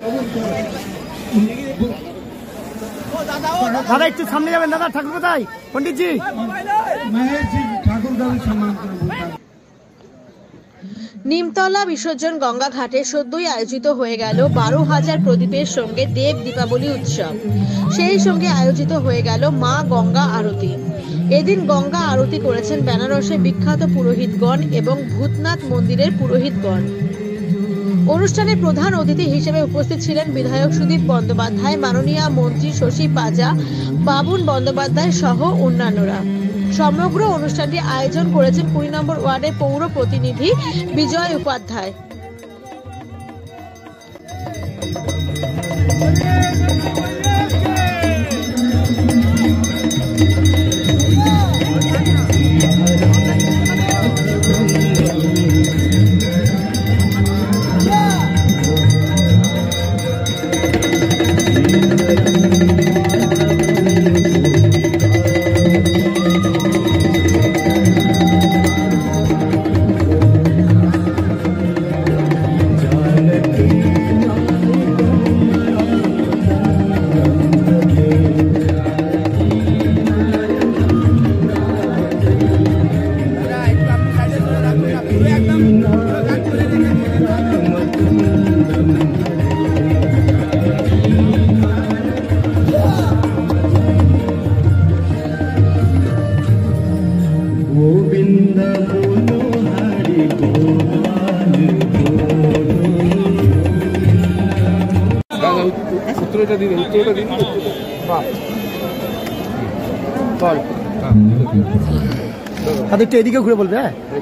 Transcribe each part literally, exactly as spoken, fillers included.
দাদা একটু সামনে যাবেন। দাদা ঠাকুর কোথায়? পণ্ডিতজি ঠাকুর সম্মান করে। নিমতলা বিসর্জন গঙ্গা ঘাটে সদ্যই আয়োজিত হয়ে গেল বারো হাজার প্রদীপের সঙ্গে দেব দীপাবলি উৎসব। সেই সঙ্গে আয়োজিত হয়ে গেল মা গঙ্গা আরতি। এদিন গঙ্গা আরতি করেছেন বেনারসের বিখ্যাত পুরোহিতগণ এবং ভূতনাথ মন্দিরের পুরোহিতগণ। অনুষ্ঠানে প্রধান অতিথি হিসেবে উপস্থিত ছিলেন বিধায়ক সুদীপ বন্দ্যোপাধ্যায়, মাননীয় মন্ত্রী শশী পাজা, বাবুন বন্দ্যোপাধ্যায় সহ অন্যান্যরা। সমগ্র অনুষ্ঠানটি আয়োজন করেছেন কুড়ি নম্বর ওয়ার্ডের পৌর প্রতিনিধি বিজয় উপাধ্যায়। একটু এদিকে ঘুরে বলবে।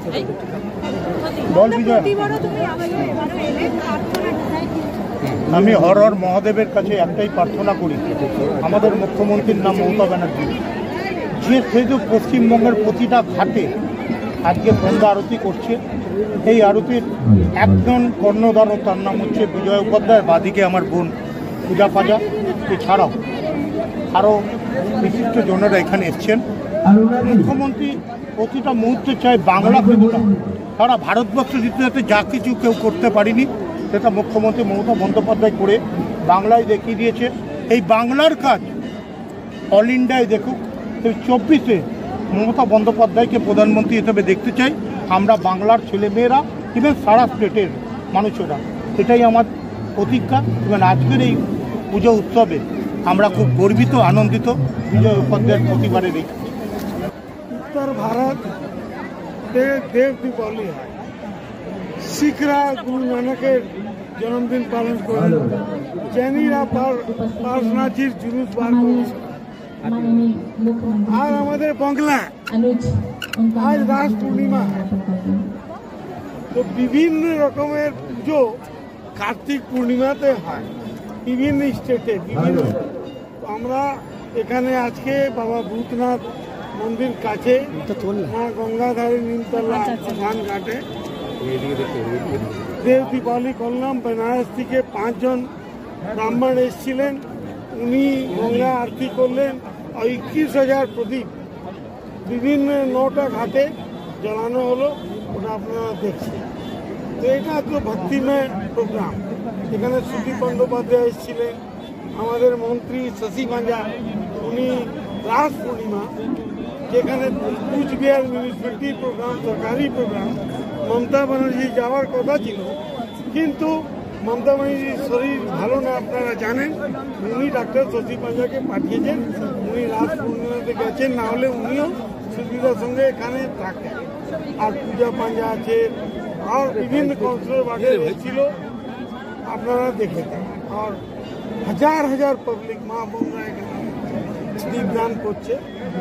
আমি হর হর মহাদেবের কাছে একটাই প্রার্থনা করি, আমাদের মুখ্যমন্ত্রীর নাম মমতা ব্যানার্জি, যে সেহেতু পশ্চিমবঙ্গের প্রতিটা ঘাটে আজকে গঙ্গা আরতি করছে। এই আরতির একজন কর্ণধার, তার নাম হচ্ছে বিজয় উপাধ্যায়, বাদিকে আমার বোন পূজা পাজা, এছাড়াও আরও বিশিষ্ট জনেরা এখানে এসছেন। মুখ্যমন্ত্রী প্রতিটা মুহূর্তে চাই বাংলা কবিতা সারা ভারতবর্ষ দিতে যাতে যা কিছু কেউ করতে পারিনি সেটা মুখ্যমন্ত্রী মমতা বন্দ্যোপাধ্যায় করে বাংলায় দেখিয়ে দিয়েছে। এই বাংলার কাজ অল ইন্ডিয়ায় দেখুক। এই চব্বিশে মমতা বন্দ্যোপাধ্যায়কে প্রধানমন্ত্রী হিসেবে দেখতে চাই আমরা, বাংলার ছেলেমেয়েরা, ইভেন সারা স্টেটের মানুষেরা। এটাই আমার প্রতিজ্ঞা। এবং আজকের এই পুজো উৎসবে আমরা খুব গর্বিত, আনন্দিত বিজয় উপাধ্যায়ের প্রতিবারে দেখি। उत्तर भारत देव देव दीपावली है। শিখরা গুরু নানকের জন্মদিন পালন করেন, জৈনিরা পার্সনাথজির জুলুস বার করেছে। আর আমাদের বাংলা আজ রাস পূর্ণিমা, তো বিভিন্ন রকমের পুজো কার্তিক পূর্ণিমাতে হয় বিভিন্ন স্টেটে বিভিন্ন। আমরা এখানে আজকে বাবা ভূতনাথ মন্দির কাছে মা গঙ্গাধারী নিমতলা প্রধান ঘাটে দেব দীপাবলি করলাম। বেনারস থেকে পাঁচজন ব্রাহ্মণ এসেছিলেন, উনি গঙ্গা আরতি করলেন। আর একুশ হাজার প্রদীপ বিভিন্ন নটা ঘাটে জ্বালানো হলো, ওটা আপনারা দেখছেন। তো এটা তো ভক্তিময় প্রোগ্রাম। এখানে সুদীপ বন্দ্যোপাধ্যায় এসেছিলেন, আমাদের মন্ত্রী শশী পাজা, উনি রাস পূর্ণিমা যেখানে কুচবিহার মিউনিসিপ্যালিটির প্রোগ্রাম, সরকারি প্রোগ্রাম, মমতা ব্যানার্জি যাওয়ার কথা ছিল, কিন্তু মমতা ব্যানার্জির শরীর ভালো না আপনারা জানেন। উনি ডাক্তার শশী পাজাকে পাঠিয়েছেন, উনি রাস পূর্ণিমাতে গেছেন, না হলে উনিও সুবিধার সঙ্গে এখানে থাকেন। আর পূজা পাঞ্জা আছে, আর বিভিন্ন কাউন্সিলর বাঘে এসেছিল, আপনারা দেখে থাকেন। আর হাজার হাজার পাবলিক মা বোনরা এখানে দীপদান করছে।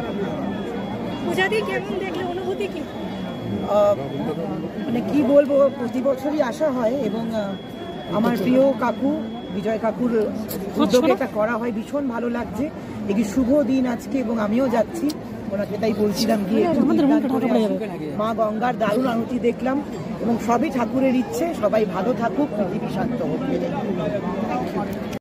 মানে কি বলবো, প্রতি বছরই আসা হয় এবং আমার প্রিয় কাকু বিজয় কাকুর উদ্যোগে এটা করা হয়, ভীষণ ভালো লাগছে। একটি শুভ দিন আজকে এবং আমিও যাচ্ছি, ওনাকে তাই বলছিলাম গিয়ে মা গঙ্গার দারুণ আরতি দেখলাম এবং সবই ঠাকুরের ইচ্ছে, সবাই ভালো থাকুক, পৃথিবী শান্ত হোক।